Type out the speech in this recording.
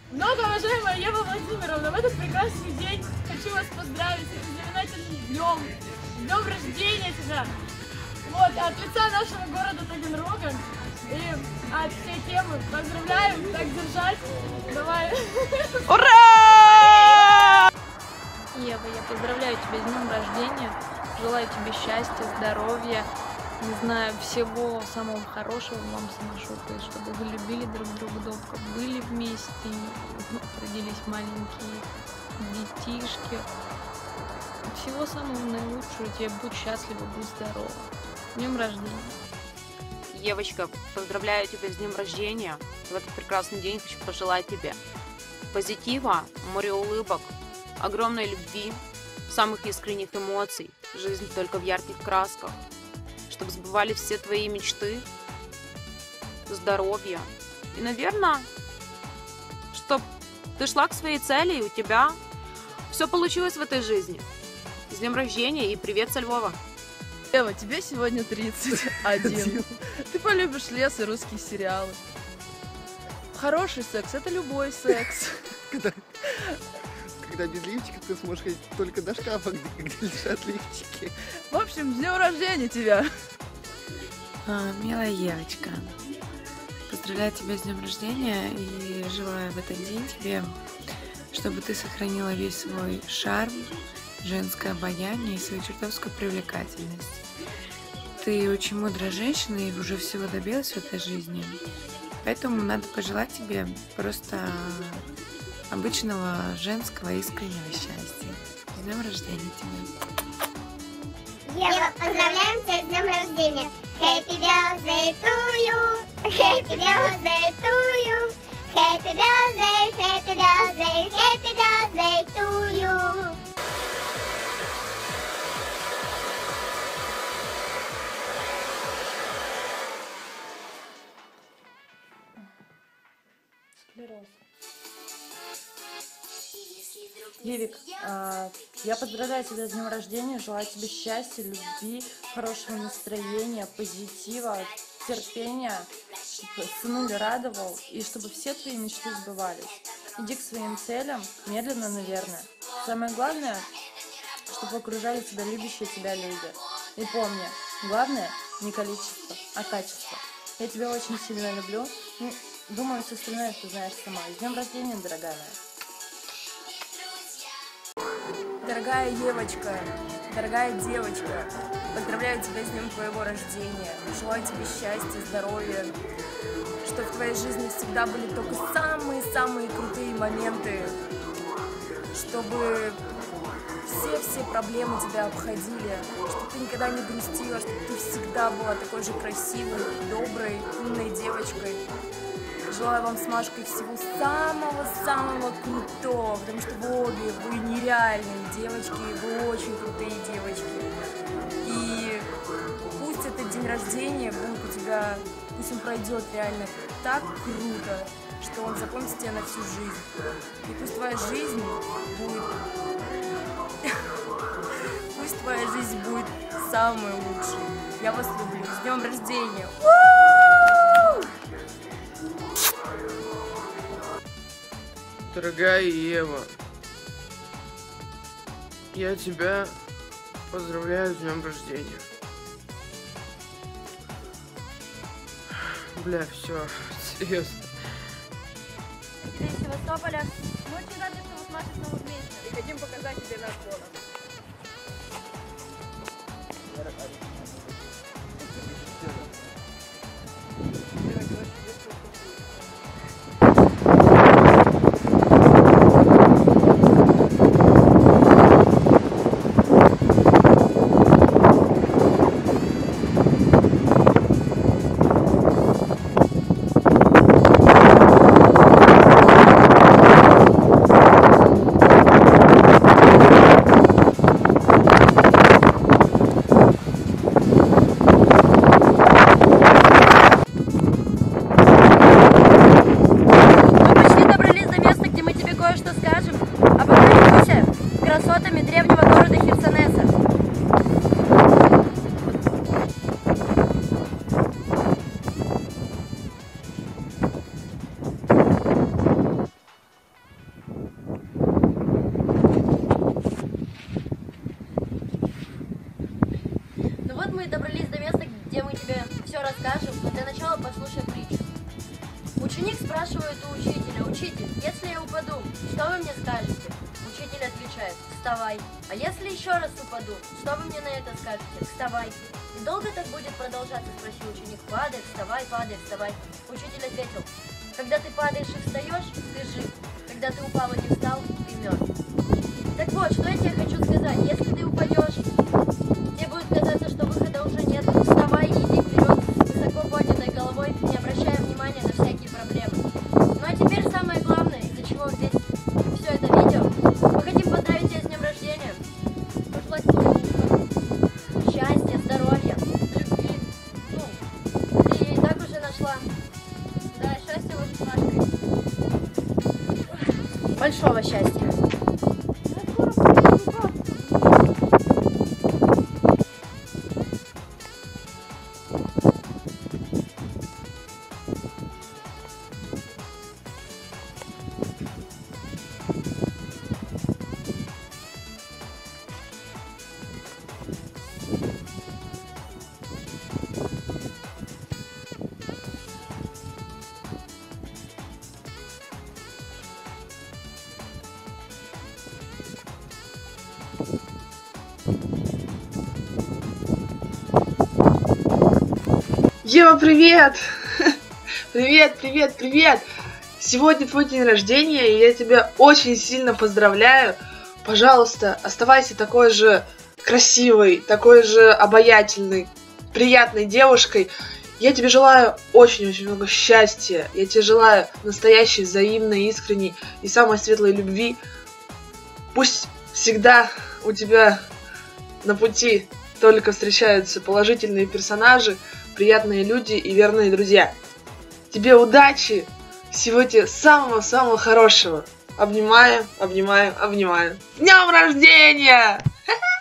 Многоуважаемая Ева Владимировна, в этот прекрасный день хочу вас поздравить с знаменательным днем. С днем рождения тебя! Вот, от лица нашего города Таганрога и от всей темы поздравляем, так держать. Давай. Ура! Ева, я поздравляю тебя с днем рождения. Желаю тебе счастья, здоровья, не знаю, всего самого хорошего вам с Машукой, чтобы вы любили друг друга долго, были вместе, родились маленькие детишки. Всего самого наилучшего тебе, будь счастлива, будь здорова. С днем рождения. Евочка, поздравляю тебя с днем рождения. В этот прекрасный день хочу пожелать тебе позитива, море улыбок, огромной любви, самых искренних эмоций, жизнь только в ярких красках, чтобы сбывались все твои мечты, здоровья. И, наверное, чтобы ты шла к своей цели, и у тебя все получилось в этой жизни. С днем рождения и привет со Львова. Ева, тебе сегодня 31. Ты полюбишь лес и русские сериалы. Хороший секс — это любой секс. Когда без лифчика ты сможешь ходить только до шкафа, где лежат лифчики. В общем, с днем рождения тебя! Милая Евочка, поздравляю тебя с днем рождения и желаю в этот день тебе, чтобы ты сохранила весь свой шарм, женское обаяние и свою чертовскую привлекательность. Ты очень мудрая женщина и уже всего добилась в этой жизни, поэтому надо пожелать тебе просто обычного женского искреннего счастья. С днем рождения тебя! Ева, поздравляем тебя с днем рождения! Happy birthday to you! Happy birthday to you! Happy birthday, happy birthday, happy birthday to you! Евик, я поздравляю тебя с днем рождения, желаю тебе счастья, любви, хорошего настроения, позитива, терпения, чтобы сынули радовал и чтобы все твои мечты сбывались. Иди к своим целям, медленно, наверное. Самое главное, чтобы окружали тебя любящие тебя люди. И помни, главное не количество, а качество. Я тебя очень сильно люблю. Думаю, все остальное ты знаешь сама. С днем рождения, дорогая моя. Дорогая Евочка, дорогая девочка, поздравляю тебя с днем твоего рождения. Желаю тебе счастья, здоровья, чтобы в твоей жизни всегда были только самые-самые крутые моменты, чтобы все проблемы тебя обходили, чтобы ты никогда не грустила, чтобы ты всегда была такой же красивой, доброй, умной девочкой. Желаю вам с Машкой всего самого-самого крутого, потому что вы обе, вы нереальные девочки, вы очень крутые девочки. И пусть этот день рождения будет у тебя, пусть он пройдет реально так круто, что он запомнится тебе на всю жизнь. И пусть твоя жизнь будет... Пусть твоя жизнь будет самой лучшей. Я вас люблю. С днем рождения! Дорогая Ева, я тебя поздравляю с днем рождения. Бля, все, серьезно. Ты из Севастополя. Мы очень рады, что вы с Машей снова вместе. И хотим показать тебе наш город. Если я упаду, что вы мне скажете? Учитель отвечает: вставай. А если еще раз упаду, что вы мне на это скажете? Вставай. И долго так будет продолжаться, спросил ученик. Падай, вставай, падай, вставай. Учитель ответил: когда ты падаешь и встаешь, ты жив. Когда ты упал и не встал, ты мертв. Так вот, что я тебе хочу сказать. Если ты упадешь, тебе будет казаться, что выхода уже нет. Вставай, иди вперед с высоко поднятой головой, не обращая внимания на всякие проблемы. Ну а теперь самое главное, из-за чего здесь все это видео. Мы хотим поздравить тебя с днем рождения. Пожелать тебе счастья, здоровья, любви. Ну, ты и так уже нашла. Да, счастья вот с Машкой. Большого счастья. Ева, привет! Привет, привет, привет! Сегодня твой день рождения, и я тебя очень сильно поздравляю. Пожалуйста, оставайся такой же красивой, такой же обаятельной, приятной девушкой. Я тебе желаю очень-очень много счастья. Я тебе желаю настоящей, взаимной, искренней и самой светлой любви. Пусть всегда у тебя на пути только встречаются положительные персонажи, приятные люди и верные друзья. Тебе удачи, всего тебе самого-самого хорошего. Обнимаю, обнимаю, обнимаю. С днем рождения!